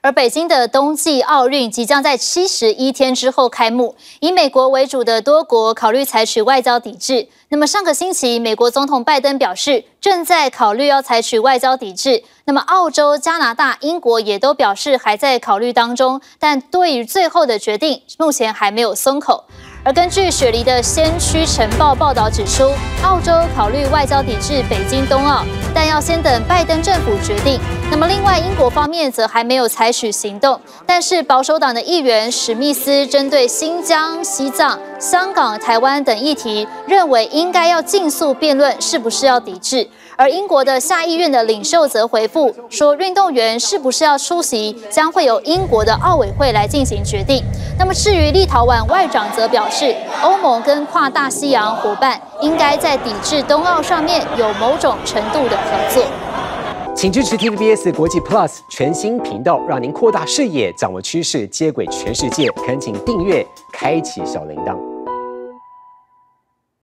而北京的冬季奥运即将在71天之后开幕，以美国为主的多国考虑采取外交抵制。那么上个星期，美国总统拜登表示正在考虑要采取外交抵制。那么澳洲、加拿大、英国也都表示还在考虑当中，但对于最后的决定，目前还没有松口。而根据雪梨的先驱晨报报道指出，澳洲考虑外交抵制北京冬奥，但要先等拜登政府决定。那么另外，英国方面则还没有采取行动，但是保守党的议员史密斯针对新疆、西藏、香港、台湾等议题，认为应该要尽速辩论是不是要抵制。而英国的下议院的领袖则回复说，运动员是不是要出席，将会由英国的奥委会来进行决定。那么至于立陶宛外长则表示，欧盟跟跨大西洋伙伴应该在抵制冬奥上面有某种程度的合作。 请支持 TVBS 国际 Plus 全新频道，让您扩大视野，掌握趋势，接轨全世界。恳请订阅，开启小铃铛。